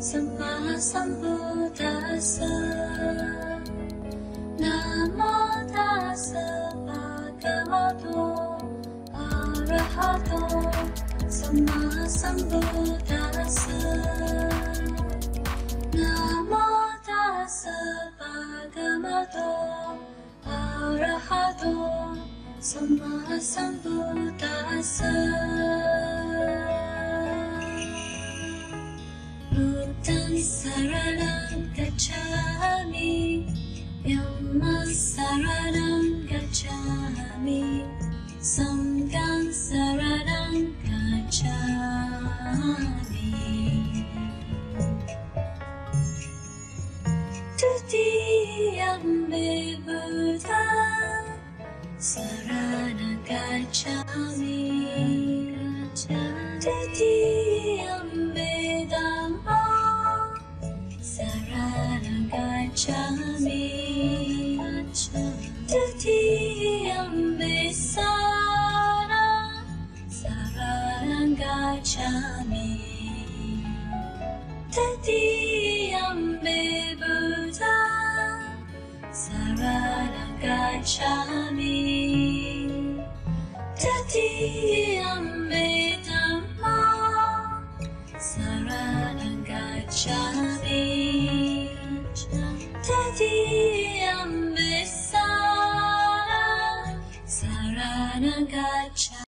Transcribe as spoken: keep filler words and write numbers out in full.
Samma Sambuddhassa. Namo Tassa Bhagavato Arahato Samma Sambuddhassa. Namo Tassa Bhagavato Arahato Samma Sambuddhassa. Buddhaṃ saraṇaṃ gacchāmi, Dhammaṃ saraṇaṃ gacchāmi, Saṅghāṃ saraṇaṃ gacchāmi. Tutiyampi Buddhaṃ saraṇaṃ gacchāmi, Tutiyampi Dhammaṃ saraṇaṃ gacchāmi, Tutiyampi Saṅghāṃ saraṇaṃ gacchāmi, Tutiyampi Buddhaṃ saraṇaṃ gacchāmi, Tutiyampi Dhammaṃ saraṇaṃ gacchāmi, Tutiyampi Saṅghāṃ saraṇaṃ gacchāmi.